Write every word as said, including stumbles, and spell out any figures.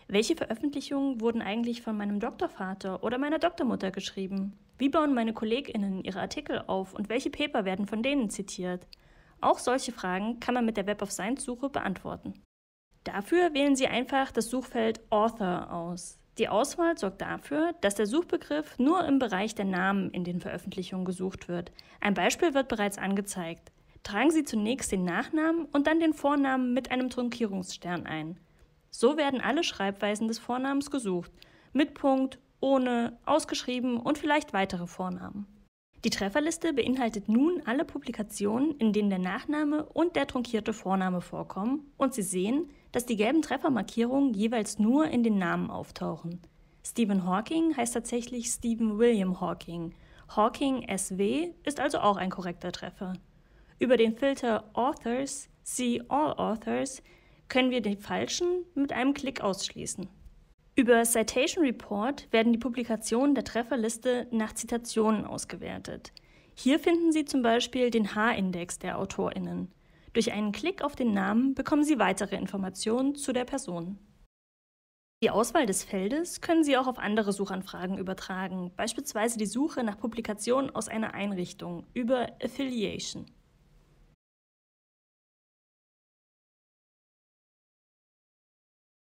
Welche Veröffentlichungen wurden eigentlich von meinem Doktorvater oder meiner Doktormutter geschrieben? Wie bauen meine KollegInnen ihre Artikel auf und welche Paper werden von denen zitiert? Auch solche Fragen kann man mit der Web of Science-Suche beantworten. Dafür wählen Sie einfach das Suchfeld Author aus. Die Auswahl sorgt dafür, dass der Suchbegriff nur im Bereich der Namen in den Veröffentlichungen gesucht wird. Ein Beispiel wird bereits angezeigt. Tragen Sie zunächst den Nachnamen und dann den Vornamen mit einem Trunkierungsstern ein. So werden alle Schreibweisen des Vornamens gesucht, mit Punkt, ohne, ausgeschrieben und vielleicht weitere Vornamen. Die Trefferliste beinhaltet nun alle Publikationen, in denen der Nachname und der trunkierte Vorname vorkommen, und Sie sehen, dass die gelben Treffermarkierungen jeweils nur in den Namen auftauchen. Stephen Hawking heißt tatsächlich Stephen William Hawking. Hawking S W ist also auch ein korrekter Treffer. Über den Filter Authors, See All Authors, können wir den falschen mit einem Klick ausschließen. Über Citation Report werden die Publikationen der Trefferliste nach Zitationen ausgewertet. Hier finden Sie zum Beispiel den H-Index der AutorInnen. Durch einen Klick auf den Namen bekommen Sie weitere Informationen zu der Person. Die Auswahl des Feldes können Sie auch auf andere Suchanfragen übertragen, beispielsweise die Suche nach Publikationen aus einer Einrichtung über Affiliation.